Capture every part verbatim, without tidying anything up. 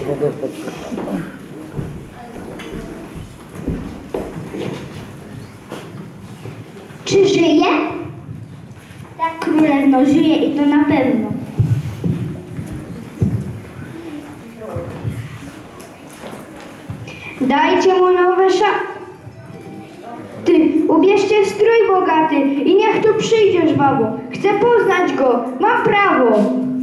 Czy żyje? Tak, królewno, żyje i to na pewno. Dajcie mu nowe szaty. Ty, ubierzcie strój bogaty i niech tu przyjdzie żwawo. Chcę poznać go, mam prawo.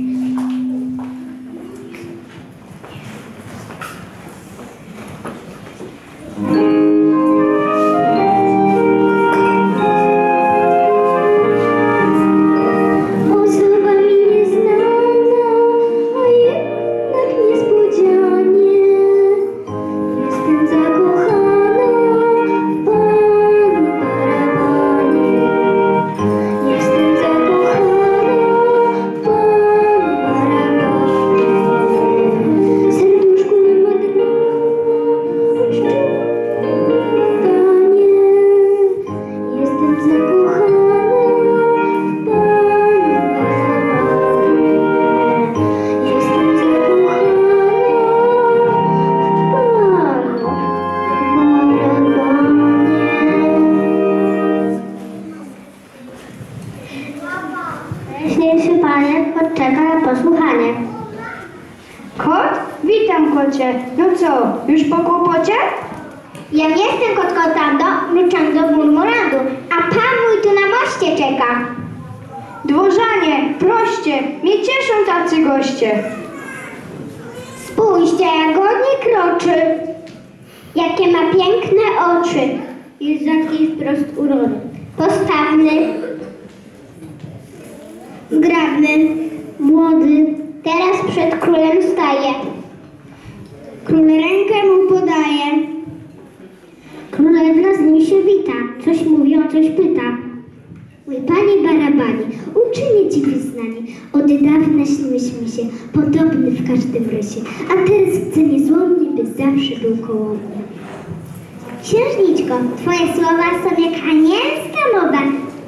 Najjaśniejszy panie odczeka na posłuchanie. Kot? Witam, kocie. No co, już po kłopocie? Ja nie jestem kotkotando, mruczando murmuradu, a pan mój tu na moście czeka. Dworzanie, proście, mnie cieszą tacy goście. Spójrzcie, jak ładnie kroczy. Jakie ma piękne oczy. Jest rzadki wprost urody. Postawny, zgrabny, młody. Teraz przed królem staje. Król rękę mu podaje. Królewna z nim się wita. Coś mówi, o coś pyta. Mój panie barabanie, uczynię ci wyznanie. Od dawna śniłeś mi się, podobny w każdym rysie. A teraz chcę niezłomnie, by zawsze był koło mnie. Księżniczko, twoje słowa są jak anielska mowa.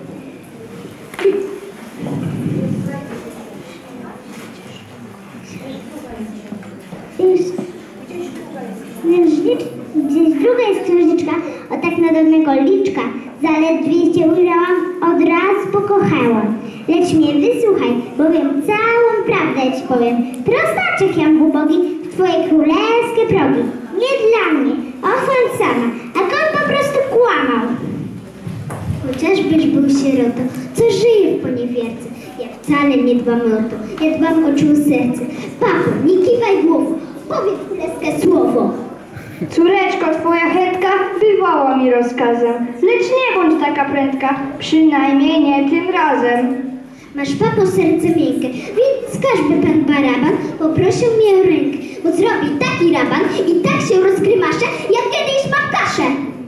Gdzieś druga jest księżniczka, o tak nadobnego liczka. Zaledwie cię ujrzałam, od razu pokochałam. Lecz mnie wysłuchaj, bowiem całą prawdę ci powiem. Prostaczek jam ubogi w twoje królewskie progi. Nie dla mnie, osądź sama, a on po prostu kłamał. Chociażbyś był sierotą, co żyje w poniewierce. Ja wcale nie dbam o to, ja dbam o czył serce. Papo, nie kiwaj głową, powiedz królewskie słowo. Córeczko, twoja chętka bywała mi rozkazem, lecz nie bądź taka prędka, przynajmniej nie tym razem. Masz, papo, serce miękkie, więc skażby pan baraban poprosił mnie o rękę, bo zrobi taki raban i tak się rozgrymasze, jak kiedyś mam kaszę.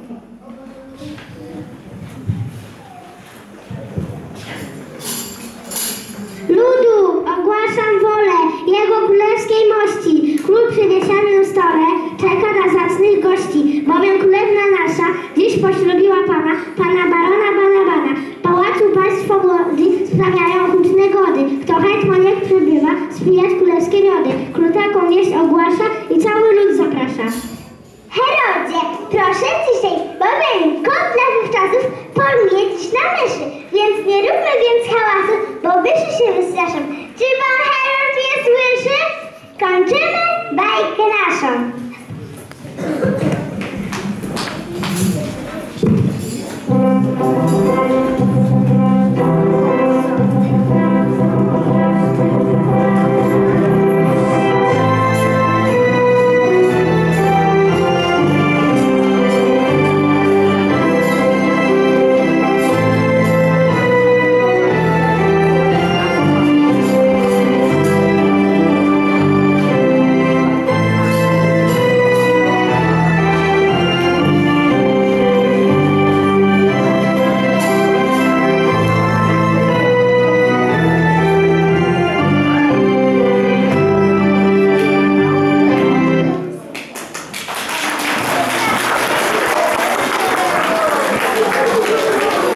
Ludu, ogłaszam wolę jego królewskiej mości. Król przywiesiony na stole czeka na zacnych gości, bowiem królewna nasza dziś poślubiła pana, pana barona Balabana. Pałacu państwo młodzi sprawiają huczne gody. Kto chętnie niech przybywa, spijać królewskie miody. Król taką wieść ogłasza i cały lud zaprasza. Herodzie, proszę ciszej, bowiem kot dla wówczasów poluje dziś na myszy, więc nie róbmy więc hałasu, bo myszy się wystraszą. Czy pan Herod mnie słyszy? Kończymy bajkę naszą.